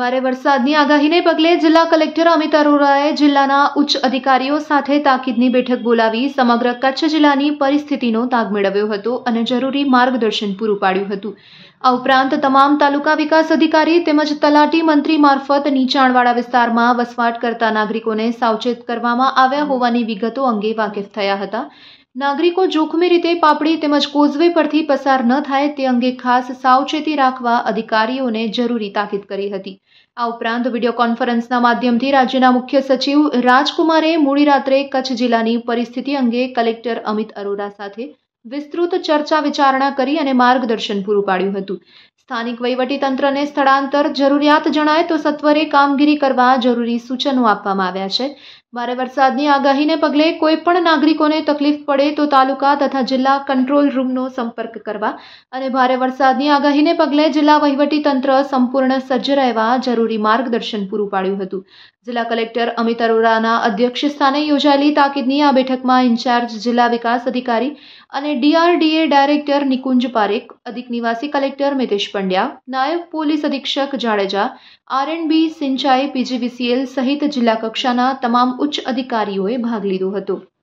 ભારે વરસાદની આગાહીને પગલે જિલ્લા કલેક્ટર અમિત અરોરાએ જિલ્લાના ઉચ્ચ અધિકારીઓ સાથે તાકીદની બેઠક બોલાવી સમગ્ર કચ્છ જિલ્લાની પરિસ્થિતિનો તાગ મેળવ્યો હતો અને જરૂરી માર્ગદર્શન પૂરું પાડ્યું હતું। આ ઉપરાંત તમામ તાલુકા વિકાસ અધિકારી તેમજ તલાટી મંત્રી મારફત નીચાણવાળા વિસ્તારમાં વસવાટ કરતા નાગરિકોને સાવચેત કરવામાં આવ્યા હોવાની વિગતો અંગે વાકેફ થયા હતા। નાગરિકો જોખમી રીતે પાપડી તેમજ કોઝવે પરથી પસાર ન થાય તે અંગે ખાસ સાવચેતી રાખવા અધિકારીઓને જરૂરી તાકીદ કરી હતી। આ ઉપરાંત વિડીયો કોન્ફરન્સના માધ્યમથી રાજ્યના મુખ્ય સચિવ રાજકુમારે મોડી રાત્રે કચ્છ જિલ્લાની પરિસ્થિતિ અંગે કલેક્ટર અમિત અરોરા સાથે વિસ્તૃત ચર્ચા વિચારણા કરી અને માર્ગદર્શન પૂરું પાડ્યું હતું। સ્થાનિક વહીવટીતંત્રને સ્થળાંતર જરૂરિયાત જણાય તો સત્વરે કામગીરી કરવા જરૂરી સૂચનો આપવામાં આવ્યા છે। ભારે વરસાદની આગાહીને પગલે કોઈપણ નાગરિકોને તકલીફ પડે તો તાલુકા તથા જિલ્લા કંટ્રોલ રૂમનો સંપર્ક કરવા અને ભારે વરસાદની આગાહીને પગલે જિલ્લા વહીવટીતંત્ર સંપૂર્ણ સજ્જ રહેવા જરૂરી માર્ગદર્શન પૂરું પાડ્યું હતું। જિલ્લા કલેક્ટર અમિત અરોરાના અધ્યક્ષ સ્થાને યોજાયેલી તાકીદની આ બેઠકમાં ઇન્ચાર્જ જિલ્લા વિકાસ અધિકારી અને DRDA ડાયરેક્ટર નિકુંજ પારેખ, અધિક નિવાસી કલેક્ટર મિતેશ પંડ્યા, નાયબ પોલીસ અધિક્ષક જાડેજા, R&B સિંચાઈ PGVCL સહિત જિલ્લા કક્ષાના તમામ ઉચ્ચ અધિકારીઓએ ભાગ લીધો હતો।